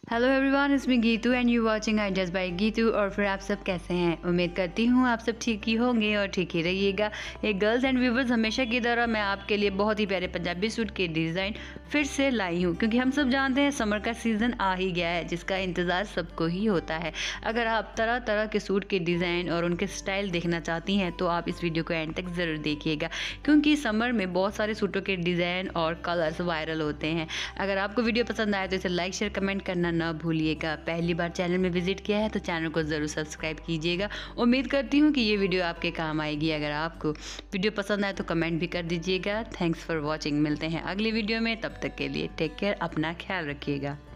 Hello everyone, it's me Geetu and you watching ideas by Geetu. और फिर आप सब कैसे हैं? उम्मीद करती हूँ आप सब ठीक ही होंगे और ठीक ही रहिएगा। एक गर्ल्स एंड व्यूवर्स, हमेशा की तरह मैं आपके लिए बहुत ही प्यारे पंजाबी सूट के डिज़ाइन फिर से लाई हूँ, क्योंकि हम सब जानते हैं समर का सीज़न आ ही गया है, जिसका इंतज़ार सबको ही होता है। अगर आप तरह तरह के सूट के डिज़ाइन और उनके स्टाइल देखना चाहती हैं तो आप इस वीडियो को एंड तक ज़रूर देखिएगा, क्योंकि समर में बहुत सारे सूटों के डिज़ाइन और कलर्स वायरल होते हैं। अगर आपको वीडियो पसंद आए तो इसे लाइक शेयर कमेंट करना ना भूलिएगा। पहली बार चैनल में विजिट किया है तो चैनल को ज़रूर सब्सक्राइब कीजिएगा। उम्मीद करती हूँ कि ये वीडियो आपके काम आएगी। अगर आपको वीडियो पसंद आए तो कमेंट भी कर दीजिएगा। Thanks for watching. मिलते हैं अगली वीडियो में, तब तक के लिए टेक केयर, अपना ख्याल रखिएगा।